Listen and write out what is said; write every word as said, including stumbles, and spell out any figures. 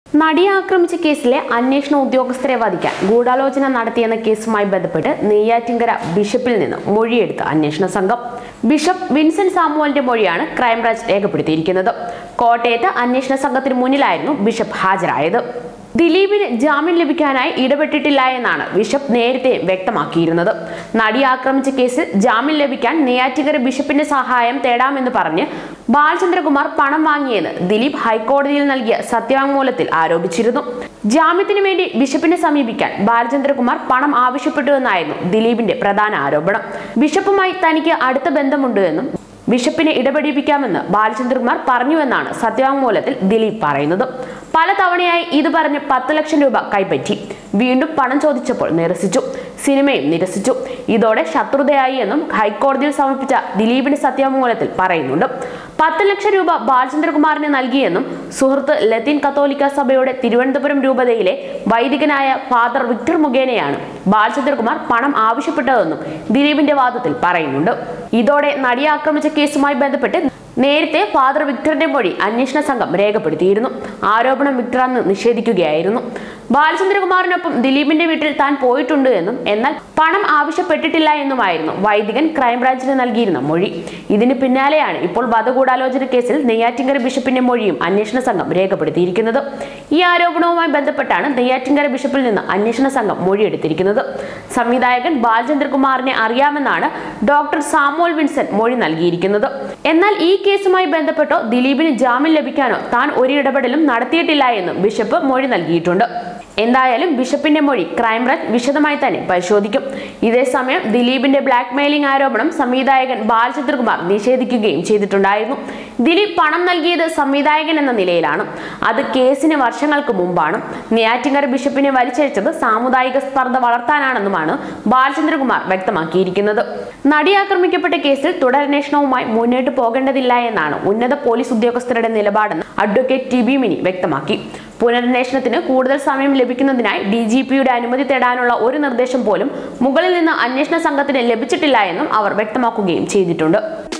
നടിയെ ആക്രമിച്ച കേസിലെ അന്വേഷണ ഉദ്യോഗസ്ഥരെ വധിക്കാൻ ഗൂഢാലോചന നടത്തിയെന്ന കേസുമായി ബന്ധപ്പെട്ട് നെയ്യാറ്റിങ്കര ബിഷപ്പിൽ നിന്ന് മൊഴിയെടുത്ത അന്വേഷണ സംഘം. ബിഷപ്പ് വിൻസെന്റ് സാമുവലിന്റെ മൊഴിയാണ് ക്രൈംബ്രാഞ്ച് രേഖപ്പെടുത്തിയിരിക്കുന്നത്. കോട്ടയത്ത് അന്വേഷണ സംഘത്തിന് മുന്നിലായിരുന്നു ബിഷപ്പ് ഹാജരായത്. ദിലീപിന് ജാമ്യം ലഭിക്കാനായി ഇടപെട്ടിട്ടില്ല എന്നാണ് ബിഷപ്പ് നേരത്തെ വ്യക്തമാക്കിയിരുന്നത്. നടിയെ ആക്രമിച്ച കേസിൽ ജാമ്യം ലഭിക്കാൻ നെയ്യാറ്റിങ്കര ബിഷപ്പിന്റെ സഹായം തേടാമെന്ന് പറഞ്ഞ് ബാലചന്ദ്രകുമാർ പണം വാങ്ങിയെന്ന് ദിലീപ് ഹൈക്കോടതിയിൽ നൽകിയ സത്യവാങ്മൂലത്തിൽ ആരോപിച്ചിരുന്നു. ജാമ്യത്തിന് വേണ്ടി ബിഷപ്പിനെ സമീപിക്കാൻ ബാലചന്ദ്രകുമാർ പണം ആവശ്യപ്പെട്ടുവെന്നായിരുന്നു ദിലീപിന്റെ പ്രധാന ആരോപണം. ബിഷപ്പുമായി തനിക്ക് അടുത്ത ബന്ധമുണ്ട് എന്നും ബിഷപ്പിനെ ഇടപെടിപ്പിക്കാമെന്ന് ബാലചന്ദ്രകുമാർ പറഞ്ഞുവെന്നാണ് സത്യവാങ്മൂലത്തിൽ ദിലീപ് പറയുന്നത്. പലതവണയായി ഇത് പറഞ്ഞ് പത്ത് ലക്ഷം രൂപ കൈപ്പറ്റി. വീണ്ടും പണം ചോദിച്ചപ്പോൾ നിരസിച്ചു. സിനിമയും നിരസിച്ചു. ഇതോടെ ശത്രുതയായി എന്നും ഹൈക്കോടതിയിൽ സമർപ്പിച്ച ദിലീപിന്റെ സത്യവാങ്മൂലത്തിൽ പറയുന്നുണ്ട്. പത്ത് ലക്ഷം രൂപ ബാലചന്ദ്രകുമാറിന് നൽകിയെന്നും സുഹൃത്ത് ലത്തീൻ കത്തോലിക്ക സഭയുടെ തിരുവനന്തപുരം രൂപതയിലെ വൈദികനായ ഫാദർ വിക്ടർ മുഖേനയാണ് ബാലചന്ദ്രകുമാർ പണം ആവശ്യപ്പെട്ടതെന്നും ദിലീപിന്റെ വാദത്തിൽ പറയുന്നുണ്ട്. ഇതോടെ നടിയെ ആക്രമിച്ച കേസുമായി ബന്ധപ്പെട്ട് നേരത്തെ ഫാദർ വിക്ടറിന്റെ മൊഴി അന്വേഷണ സംഘം രേഖപ്പെടുത്തിയിരുന്നു. ആരോപണം വിക്ടർ അന്ന് നിഷേധിക്കുകയായിരുന്നു. ബാലചന്ദ്രകുമാറിനൊപ്പം ദിലീപിന്റെ വീട്ടിൽ താൻ പോയിട്ടുണ്ട് എന്നും എന്നാൽ പണം ആവശ്യപ്പെട്ടിട്ടില്ല എന്നുമായിരുന്നു വൈദികൻ ക്രൈംബ്രാഞ്ചിന് നൽകിയിരുന്ന മൊഴി. ഇതിന് പിന്നാലെയാണ് ഇപ്പോൾ വധഗൂഢാലോചന കേസിൽ നെയ്യാറ്റിങ്കര ബിഷപ്പിന്റെ മൊഴിയും അന്വേഷണ സംഘം രേഖപ്പെടുത്തിയിരിക്കുന്നത്. ഈ ആരോപണവുമായി ബന്ധപ്പെട്ടാണ് നെയ്യാറ്റിങ്കര ബിഷപ്പിൽ നിന്ന് അന്വേഷണ സംഘം മൊഴിയെടുത്തിരിക്കുന്നത്. സംവിധായകൻ ബാലചന്ദ്രകുമാറിനെ അറിയാമെന്നാണ് ഡോക്ടർ സാമുവൽ വിൻസെന്റ് മൊഴി നൽകിയിരിക്കുന്നത്. എന്നാൽ ഈ കേസുമായി ബന്ധപ്പെട്ടോ ദിലീപിന് ജാമ്യം ലഭിക്കാനോ താൻ ഒരു ഇടപെടലും നടത്തിയിട്ടില്ല എന്നും ബിഷപ്പ് മൊഴി നൽകിയിട്ടുണ്ട്. എന്തായാലും ബിഷപ്പിന്റെ മൊഴി ക്രൈംബ്രാഞ്ച് വിശദമായി തന്നെ പരിശോധിക്കും. ഇതേസമയം ദിലീപിന്റെ ബ്ലാക്ക് മെയിലിംഗ് ആരോപണം സംവിധായകൻ ബാലചന്ദ്രകുമാർ നിഷേധിക്കുകയും ചെയ്തിട്ടുണ്ടായിരുന്നു. ദിലീപ് പണം നൽകിയത് സംവിധായകൻ എന്ന നിലയിലാണ്. അത് കേസിന് വർഷങ്ങൾക്ക് മുമ്പാണ്. നെയ്യാറ്റിങ്കര ബിഷപ്പിനെ വലിച്ചഴിച്ചത് സാമുദായിക സ്പർദ്ധ വളർത്താനാണെന്നുമാണ് ബാലചന്ദ്രകുമാർ വ്യക്തമാക്കിയിരിക്കുന്നത്. നടി ആക്രമിക്കപ്പെട്ട കേസിൽ തുടരന്വേഷണവുമായി മുന്നോട്ട് പോകേണ്ടതില്ല എന്നാണ് ഉന്നത പോലീസ് ഉദ്യോഗസ്ഥരുടെ നിലപാടെന്ന് അഡ്വക്കേറ്റ് ടി ബി മിനി വ്യക്തമാക്കി. പുനരന്വേഷണത്തിന് കൂടുതൽ സമയം ലഭിക്കുന്നതിനായി ഡി ജി പിയുടെ അനുമതി തേടാനുള്ള ഒരു നിർദ്ദേശം പോലും മുകളിൽ നിന്ന് അന്വേഷണ സംഘത്തിന് ലഭിച്ചിട്ടില്ല എന്നും അവർ വ്യക്തമാക്കുകയും ചെയ്തിട്ടുണ്ട്.